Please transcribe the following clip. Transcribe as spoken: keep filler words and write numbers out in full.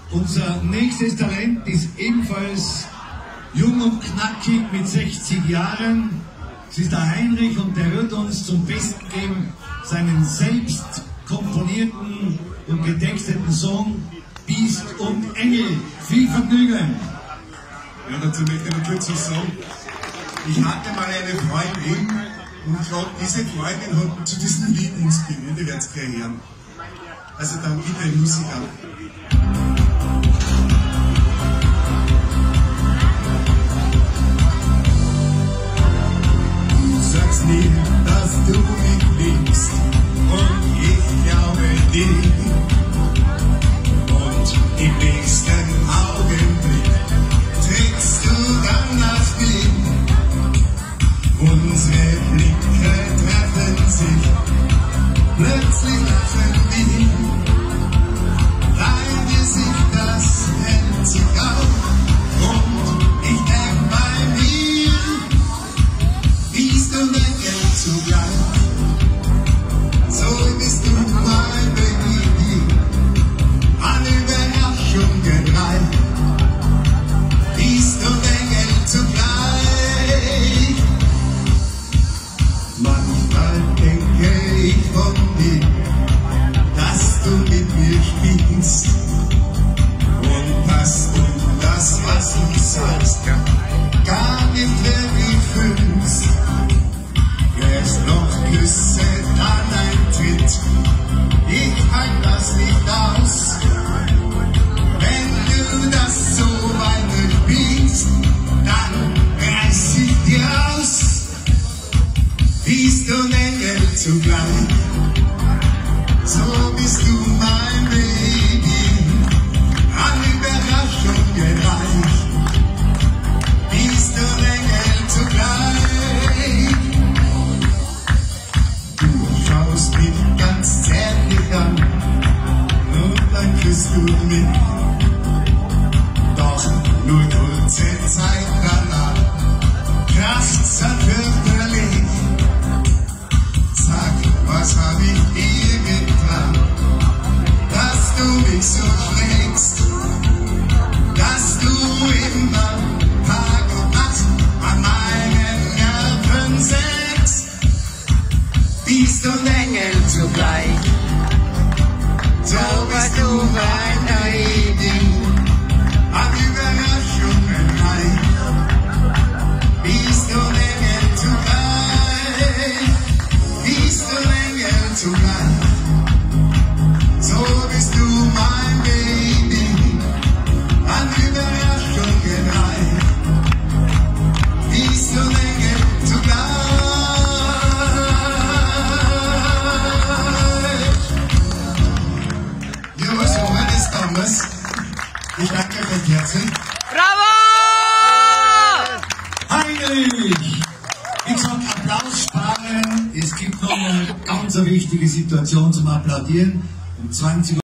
Unser nächstes Talent ist ebenfalls jung und knackig mit sechzig Jahren. Es ist der Heinrich und der wird uns zum Besten geben seinen selbst komponierten und getexteten Song Biest und Engel. Viel Vergnügen! Ja, dazu möchte ich noch kurz was sagen. Ich hatte mal eine Freundin und gerade diese Freundin hat zu diesem Lied inspiriert, ihr werdet es gleich hören. Also dann bitte Musik an. Sag's nie, dass du mich liebst und ich glaube dir. Und im nächsten Augenblick trägst du dann das Bild. Unsere Blicke treffen sich, plötzlich lachen wir. Dein Gesicht, das hält sich auf und ich denk bei mir. Biest und Engel zugleich, so bist du mein Baby, an Überraschungen reich. Biest und Engel zugleich, manchmal denke ich von dir, dass du mit mir spielst und dass du das, was du sagst, gar nicht wirklich fühlst. Erst noch Küsse, dann ein Tritt, ich halte das nicht aus. Wenn du das so weit spielst, dann reiß ich dir aus. Biest und Engel zugleich, so bist du mein Baby, an Überraschungen reich. Biest und Engel zugleich. Schaust mich ganz zärtlich an und dann küsst du mich. Doch nur kurze Zeit danach kracht's fürchterlich. Sag, was hab ich dir getan, dass du mich so schlägst, dass du immer Tag und Nacht an meinen Nerven sägst. Biest und Engel zugleich, so bist du mein Baby, an Überraschungen reich. Biest und Engel zugleich, Biest und Engel zugleich, so bist du mein Baby, an Überraschungen reich. Biest und Engel zugleich. Ich danke recht herzlich. Bravo! Heinrich! Wie gesagt, Applaus sparen. Es gibt noch eine ganz wichtige Situation zum Applaudieren. Um zwanzig Uhr